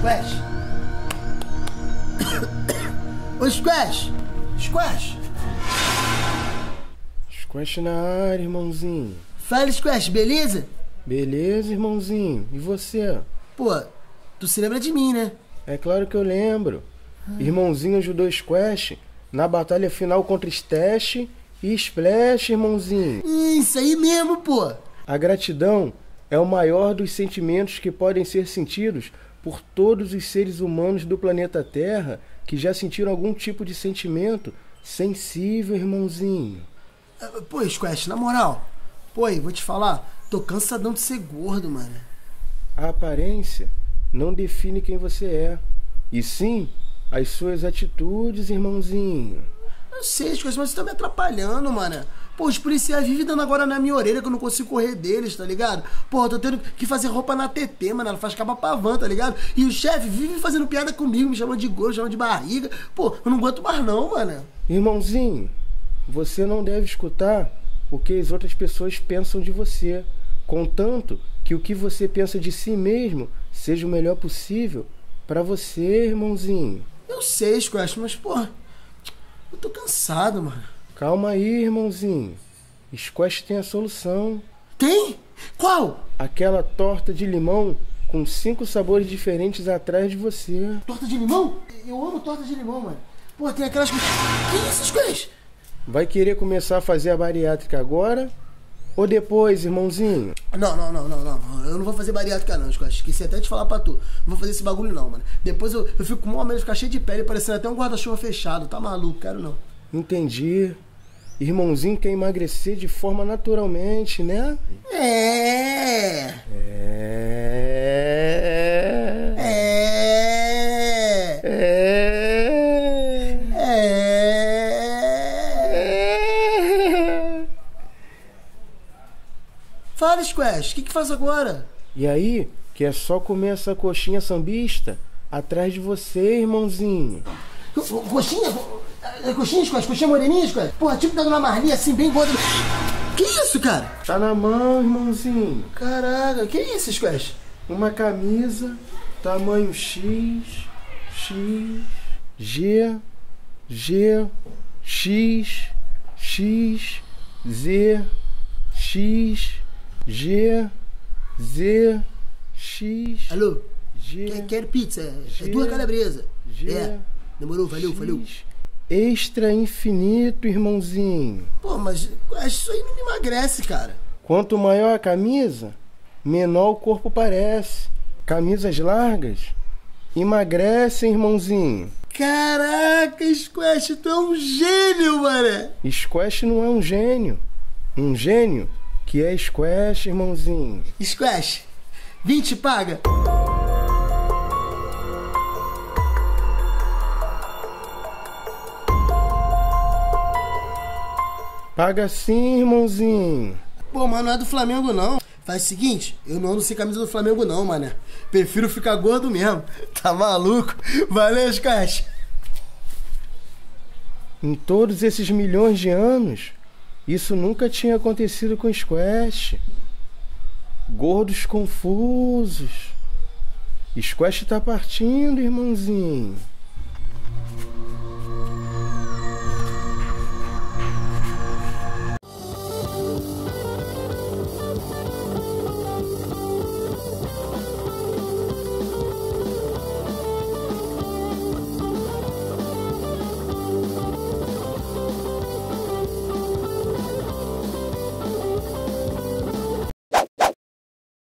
Squash! Ô, Squash! Squash! Squash na área, irmãozinho. Fala, Squash, beleza? Beleza, irmãozinho. E você? Pô, tu se lembra de mim, né? É claro que eu lembro. Irmãozinho ajudou Squash na batalha final contra Stash e Splash, irmãozinho. Isso aí mesmo, pô! A gratidão é o maior dos sentimentos que podem ser sentidos por todos os seres humanos do planeta Terra que já sentiram algum tipo de sentimento sensível, irmãozinho. Pô, Squash, na moral, pô, vou te falar, tô cansadão de ser gordo, mano. A aparência não define quem você é, e sim as suas atitudes, irmãozinho. Eu sei, Squash, mas você tá me atrapalhando, mano. Pô, os policiais vivem dando agora na minha orelha que eu não consigo correr deles, tá ligado? Pô, eu tô tendo que fazer roupa na TT, mano. Ela faz capa pra van, tá ligado? E o chefe vive fazendo piada comigo, me chamando de gordo, me chamando de barriga. Pô, eu não aguento mais não, mano. Irmãozinho, você não deve escutar o que as outras pessoas pensam de você, contanto que o que você pensa de si mesmo seja o melhor possível pra você, irmãozinho. Eu sei, Squash, mas, pô, eu tô cansado, mano. Calma aí, irmãozinho. Squash tem a solução. Tem? Qual? Aquela torta de limão com 5 sabores diferentes atrás de você. Torta de limão? Eu amo torta de limão, mano. Pô, tem aquelas... Que isso, Squash? Vai querer começar a fazer a bariátrica agora ou depois, irmãozinho? Não. Eu não vou fazer bariátrica não, Squash. Esqueci até de falar pra tu. Não vou fazer esse bagulho não, mano. Depois eu fico com uma medo de ficar cheio de pele, parecendo até um guarda-chuva fechado. Tá maluco? Quero não. Entendi. Irmãozinho quer emagrecer de forma naturalmente, né? É. Fala, Squash, o que faz agora? E aí, que é só comer essa coxinha sambista atrás de você, irmãozinho. Coxinha? Coxinha, Squash? Coxinha moreninha, Squash? Porra, tipo dando uma marlinha assim, bem gorda. Que isso, cara? Tá na mão, irmãozinho. Caraca, que isso, Squash? Uma camisa, tamanho X, G, X, Z, X, G, Z, X. Alô? G. Quero pizza. G, 2 calabresa. G. Demorou, valeu. Extra infinito, irmãozinho. Pô, mas isso aí não me emagrece, cara. Quanto maior a camisa, menor o corpo parece. Camisas largas emagrecem, irmãozinho. Caraca, Squash, tu é um gênio, mano. Squash não é um gênio. Um gênio que é Squash, irmãozinho. Squash, 20 paga. Paga sim, irmãozinho. Pô, mas não é do Flamengo, não. Faz o seguinte, eu não ando sem camisa do Flamengo, não, mané. Prefiro ficar gordo mesmo. Tá maluco? Valeu, Squash. Em todos esses milhões de anos, isso nunca tinha acontecido com Squash. Gordos confusos. Squash tá partindo, irmãozinho.